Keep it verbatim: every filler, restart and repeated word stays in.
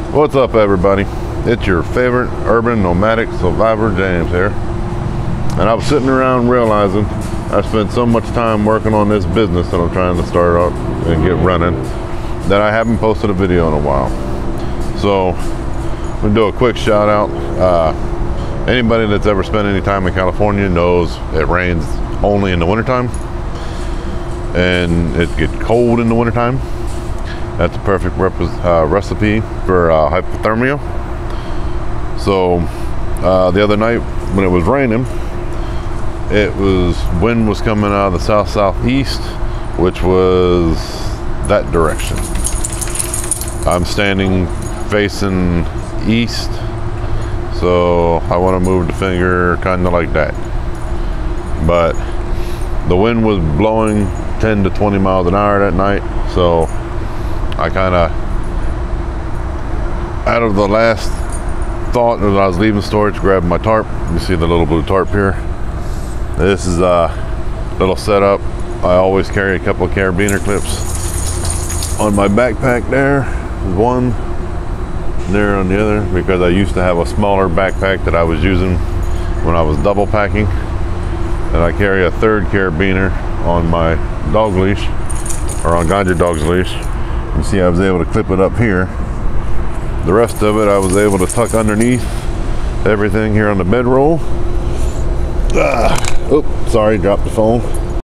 What's up, everybody? It's your favorite urban nomadic survivor, James here. And I was sitting around realizing I spent so much time working on this business that I'm trying to start out and get running that I haven't posted a video in a while. So I'm gonna do a quick shout out. Uh, anybody that's ever spent any time in California knows it rains only in the wintertime, and it gets cold in the wintertime. That's a perfect uh, recipe for uh, hypothermia. So uh, the other night when it was raining, it was wind was coming out of the south southeast, which was that direction. I'm standing facing east, so I want to move the finger kind of like that. But the wind was blowing ten to twenty miles an hour that night, so I kind of, out of the last thought as I was leaving storage, grabbed my tarp. You see the little blue tarp here. This is a little setup. I always carry a couple of carabiner clips on my backpack. There, one there on the other, because I used to have a smaller backpack that I was using when I was double packing, and I carry a third carabiner on my dog leash, or on Ganja Dog's leash. You see I was able to clip it up here. The rest of it I was able to tuck underneath everything here on the bedroll. Ah, oh, sorry, dropped the phone.